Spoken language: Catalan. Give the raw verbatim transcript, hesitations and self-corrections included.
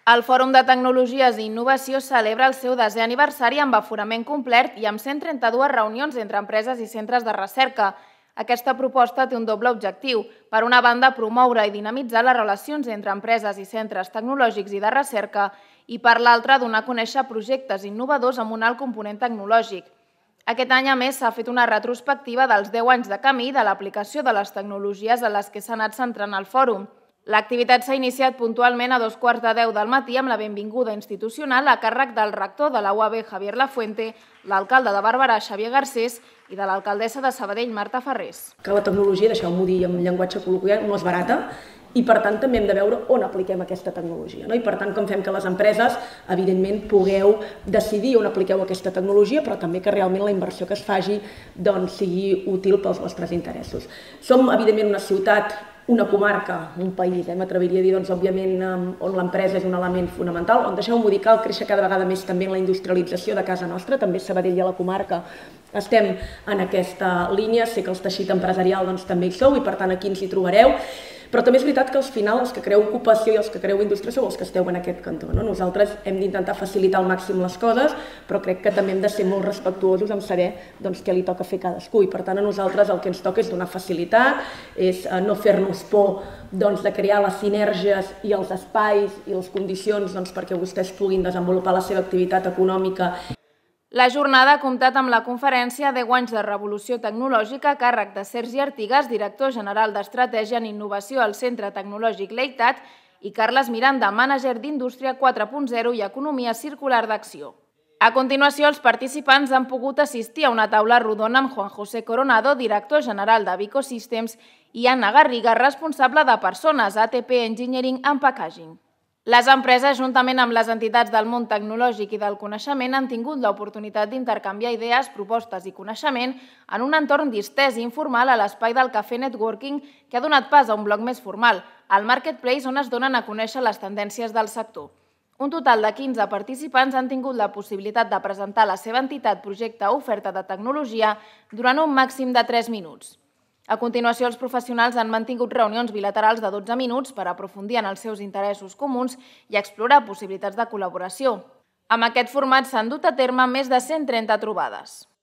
El Fòrum de Tecnologies i Innovació celebra el seu desè aniversari amb aforament complet i amb cent trenta-dues reunions entre empreses i centres de recerca. Aquesta proposta té un doble objectiu. Per una banda, promoure i dinamitzar les relacions entre empreses i centres tecnològics i de recerca i per l'altra, donar a conèixer projectes innovadors amb un alt component tecnològic. Aquest any, a més, s'ha fet una retrospectiva dels deu anys de camí de l'aplicació de les tecnologies en les que s'ha anat centrant el fòrum. L'activitat s'ha iniciat puntualment a dos quarts de deu del matí amb la benvinguda institucional a càrrec del rector de la U A B, Javier Lafuente, l'alcalde de Barberà, Xavier Garcés, i de l'alcaldessa de Sabadell, Marta Ferrés. Que la tecnologia, deixeu-m'ho dir en llenguatge col·loquial, no és barata, i per tant també hem de veure on apliquem aquesta tecnologia. I per tant com fem que les empreses evidentment pugueu decidir on apliqueu aquesta tecnologia, però també que realment la inversió que es faci sigui útil pels vostres interessos. Som evidentment una ciutat, una comarca, un país, m'atreviria a dir, doncs, òbviament, on l'empresa és un element fonamental, on deixeu-m'ho dir, cal créixer cada vegada més també en la industrialització de casa nostra, també Sabadell i a la comarca estem en aquesta línia, sé que el teixit empresarial també hi sou i per tant aquí ens hi trobareu, però també és veritat que al final els que creu ocupació i els que creu indústria sou els que esteu en aquest cantó. Nosaltres hem d'intentar facilitar al màxim les coses, però crec que també hem de ser molt respectuosos en saber què li toca fer cadascú i per tant a nosaltres el que ens toca és donar facilitat, és no fer-nos por de crear les sinergies i els espais i les condicions perquè vostès puguin desenvolupar la seva activitat econòmica. La jornada ha comptat amb la conferència deu anys de revolució tecnològica a càrrec de Sergi Artigas, director general d'Estratègia en Innovació al Centre Tecnològic Leitat, i Carles Miranda, mànager d'Indústria quatre punt zero i Economia Circular d'Acció. A continuació, els participants han pogut assistir a una taula rodona amb Juan José Coronado, director general de Vico Systems, i Anna Garriga, responsable de persones A T P Engineering and Packaging. Les empreses, juntament amb les entitats del món tecnològic i del coneixement, han tingut l'oportunitat d'intercanviar idees, propostes i coneixement en un entorn distès i informal a l'espai del Cafè Networking que ha donat pas a un bloc més formal, al Marketplace, on es donen a conèixer les tendències del sector. Un total de quinze participants han tingut la possibilitat de presentar la seva entitat, projecte o oferta de tecnologia durant un màxim de tres minuts. A continuació, els professionals han mantingut reunions bilaterals de dotze minuts per aprofundir en els seus interessos comuns i explorar possibilitats de col·laboració. Amb aquest format s'han dut a terme més de cent trenta trobades.